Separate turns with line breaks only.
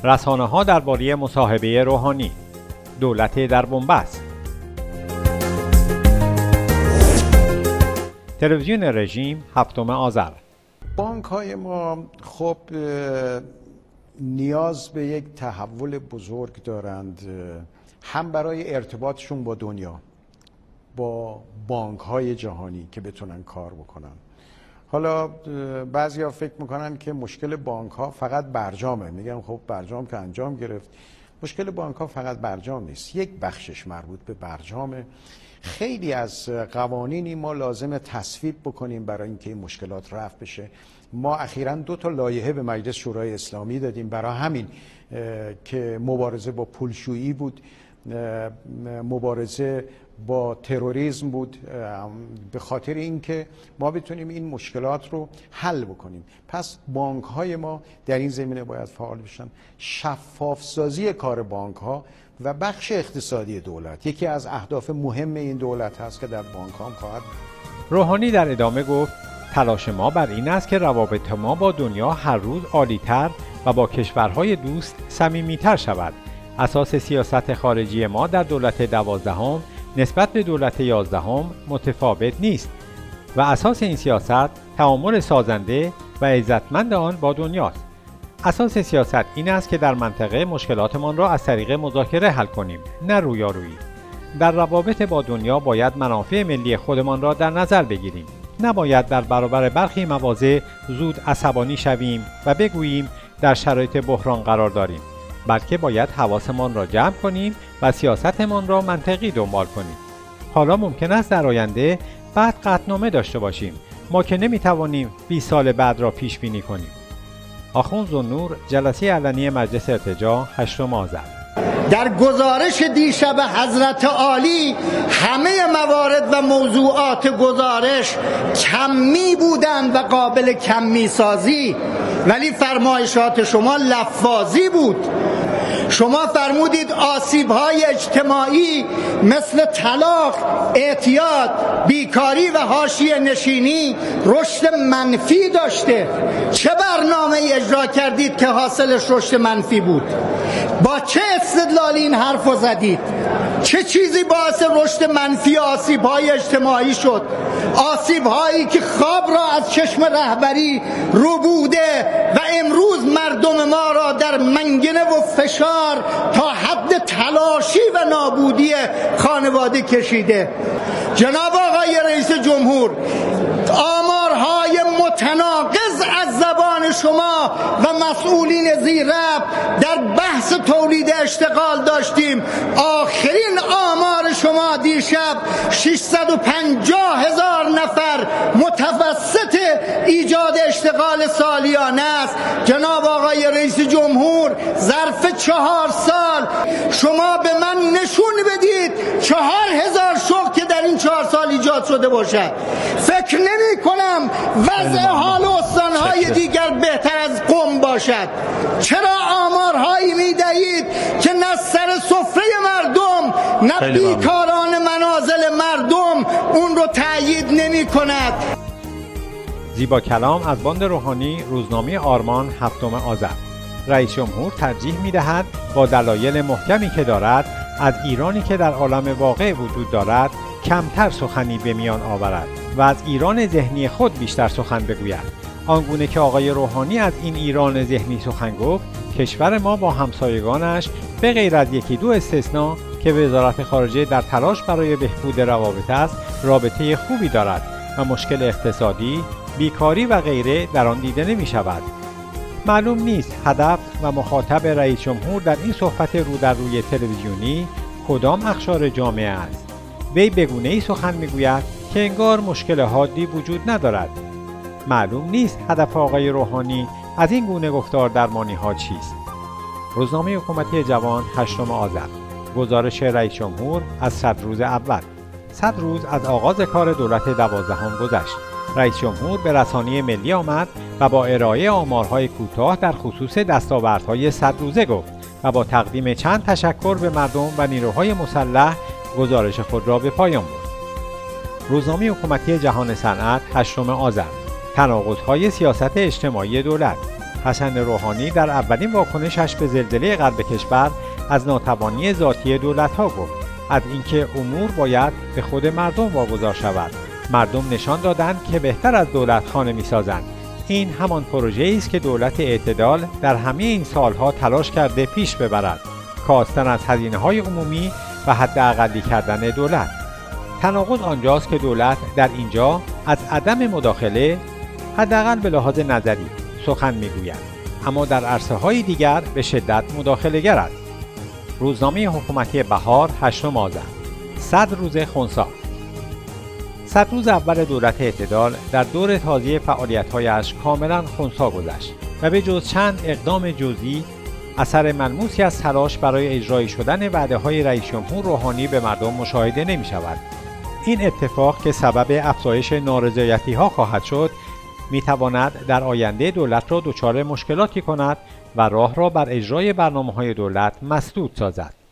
رسانه‌ها درباره مصاحبه روحانی. دولت در بنبست. تلویزیون رژیم 7 آذر.
بانک‌های ما خب نیاز به یک تحول بزرگ دارند، هم برای ارتباطشون با دنیا، با بانک‌های جهانی که بتونن کار بکنن. حالا بعضیا فکر میکنن که مشکل بانک‌ها فقط برجامه. میگم خب برجام که انجام گرفت. مشکل بانک‌ها فقط برجام نیست، یک بخشش مربوط به برجامه. خیلی از قوانینی ما لازمه تصویب بکنیم برای اینکه این مشکلات رفع بشه. ما اخیراً 2 لایحه به مجلس شورای اسلامی دادیم برای همین که مبارزه با پولشویی بود، مبارزه با تروریسم بود، به خاطر اینکه ما بتونیم این مشکلات رو حل بکنیم. پس بانک‌های ما در این زمینه باید فعال بشن. شفاف سازی کار بانک‌ها و بخش اقتصادی دولت یکی از اهداف مهم این دولت هست که در بانک‌ها هم خواهد.
روحانی در ادامه گفت تلاش ما بر این است که روابط ما با دنیا هر روز عالی‌تر و با کشورهای دوست صمیمی‌تر شود. اساس سیاست خارجی ما در دولت 12 نسبت به دولت 11 متفاوت نیست و اساس این سیاست تعامل سازنده و عزتمند آن با دنیاست. اساس سیاست این است که در منطقه مشکلاتمان را از طریق مذاکره حل کنیم، نه رویارویی. در روابط با دنیا باید منافع ملی خودمان را در نظر بگیریم. نباید در برابر برخی مواضع زود عصبانی شویم و بگوییم در شرایط بحران قرار داریم، بلکه باید حواسمان را جمع کنیم و سیاستمان را منطقی دنبال کنیم. حالا ممکن است در آینده بعد قطعنامه داشته باشیم، ما که نمیتوانیم 20 سال بعد را پیش بینی کنیم. آخوند ذوالنور جلسه علنی مجلس ارتجاع 8 آذر.
در گزارش دیشب حضرت عالی همه موارد و موضوعات گزارش کمی بودند و قابل کمی سازی، ولی فرمایشات شما لفاظی بود. شما فرمودید آسیب‌های اجتماعی مثل طلاق، اعتیاد، بیکاری و حاشیه نشینی رشد منفی داشته. چه برنامه اجرا کردید که حاصلش رشد منفی بود؟ با چه استدلالی این حرف رو زدید؟ چه چیزی باعث رشد منفی آسیب‌های اجتماعی شد؟ آسیب‌هایی که خواب را از چشم رهبری رو بوده و امروز مردم ما را در منگنه و فشار تا حد تلاشی و نابودی خانواده کشیده. جناب آقای رئیس جمهور، آمارهای متناقض از زبان شما و مسئولین زیرربط در بحث تولید اشتغال داشتیم. آخرین آمار شما دیشب 650,000 نفر متوسط ایجاد اشتغال سالیانه است. جناب آقای رئیس جمهور، ظرف 4 سال شما به من نشون بدید 4,000 شغل که در این 4 سال ایجاد شده باشد. فکر نمی کنم وضع حال استانهای دیگر بهتر از قم باشد. چرا آمارهایی می دهید که نه سر سفره مردم نه بیکاران منازل مردم اون رو تأیید نمی کند؟
زیبا کلام از باند روحانی، روزنامه آرمان 7 آذر. رئیس جمهور ترجیح می دهد با دلایل محکمی که دارد از ایرانی که در عالم واقع وجود دارد کمتر سخنی به میان آورد و از ایران ذهنی خود بیشتر سخن بگوید. آنگونه که آقای روحانی از این ایران ذهنی سخن گفت، کشور ما با همسایگانش به غیر از 1-2 استثناء که وزارت خارجه در تلاش برای بهبود روابط است، رابطه خوبی دارد و مشکل اقتصادی، بیکاری و غیره در آن دیده نمی شود. معلوم نیست هدف و مخاطب رئیس جمهور در این صحبت رو در روی تلویزیونی کدام اقشار جامعه است. وی به گونه‌ای سخن میگوید که انگار مشکل حادی وجود ندارد. معلوم نیست هدف آقای روحانی از این گونه گفتار درمانی ها چیست. روزنامه حکومتی جوان 8 آذر. گزارش رئیس جمهور از 100 روز اول. 100 روز از آغاز کار دولت 12 گذشت. رئیس جمهور به رسانه ملی آمد و با ارائه آمارهای کوتاه در خصوص دستاوردهای 100 روزه گفت و با تقدیم چند تشکر به مردم و نیروهای مسلح گزارش خود را به پایان برد. روزنامه حکومتی جهان صنعت 8 آذر. تناقض‌های سیاست اجتماعی دولت. حسن روحانی در اولین واکنشش به زلزله غرب کشور از ناتوانی ذاتی دولت‌ها گفت، از اینکه امور باید به خود مردم واگذار شود. مردم نشان دادند که بهتر از دولت خانه می‌سازند. این همان پروژه‌ای است که دولت اعتدال در همه این سالها تلاش کرده پیش ببرد، کاستن از هزینه‌های عمومی و حداقلی کردن دولت. تناقض آنجاست که دولت در اینجا از عدم مداخله، حداقل به لحاظ نظری، سخن می‌گوید، اما در عرصه‌های دیگر به شدت مداخله‌گر است. روزنامه حکومتی بهار 8 آذر. 100 روز خنثی. 100 روز اول دولت اعتدال در دور تازه فعالیت‌هایش کاملا خنثی گذشت و به جز چند اقدام جزئی اثر ملموسی از تلاش برای اجرای شدن وعده‌های رئیس جمهور روحانی به مردم مشاهده نمی‌شود. این اتفاق که سبب افزایش نارضایتی‌ها خواهد شد، می‌تواند در آینده دولت را دچار مشکلاتی کند و راه را بر اجرای برنامه‌های دولت مسدود سازد.